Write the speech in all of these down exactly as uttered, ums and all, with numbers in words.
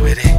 with it.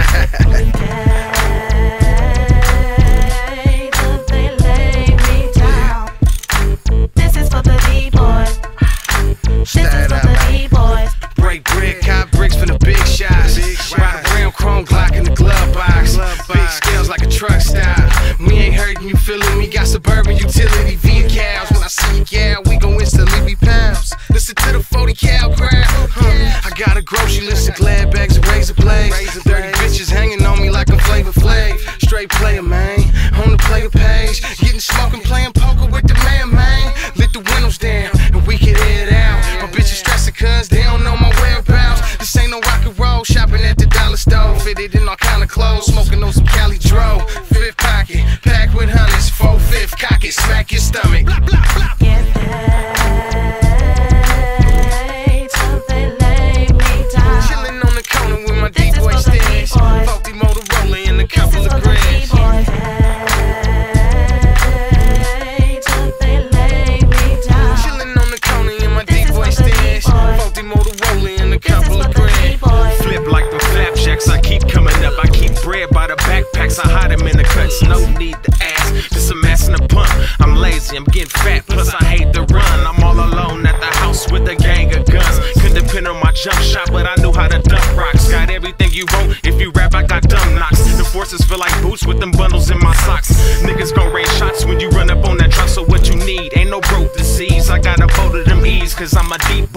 This is for the D-boys. This is for the D-boys. Break brick, cop bricks for the big shots. Ride around chrome Glock in the glove box. Big scales like a truck stop. We ain't hurting, you feeling me? Got suburban utility V cows. When I see you, yeah, we gon' instantly be pounds. Listen to the forty cal crowd. Huh. I got a grocery list of glad bags and razor blades. Dirty bitches hanging on me like I'm Flavor Flav. Straight player, man. On the player page. Getting smoking, playing poker with the man, man. Lit the windows down and we can head out. My bitches stressing cause they don't know my whereabouts. This ain't no rock and roll. Shopping at the dollar store. Fitted in all kind of clothes. Smoking on some Cali Dro. Fifth pocket. Packed with hundreds. Four fifth. Cock it. Smack your stomach. Blah, blah, blah. Get paid till they lay me down. Chillin' on the corner with my This is D-boy for the stance. D-boys. Faulty Motorola and a This couple is of for the grands. D-boys. Paid till they lay me down. Chillin' on the corner in my This is D-boy for the stance. D-boys. Faulty Motorola and a This is couple for of the grands. D-boys. Flip like the flapjacks, I keep coming up. I keep bread by the backpacks, I hide them in the cuts. No need to ask, just a mass and a pump. I'm lazy, I'm getting fat, plus I hate to run. I'm all alone at the house with a gang of guns. Couldn't depend on my jump shot, but I knew how to dump rocks. Got everything you want, if you rap, I got dumb knocks. The forces feel like boots with them bundles in my socks. Niggas gon' rain shots when you run up on that truck, so what you need? Ain't no broke disease, I got a boat of them E's, cause I'm a deep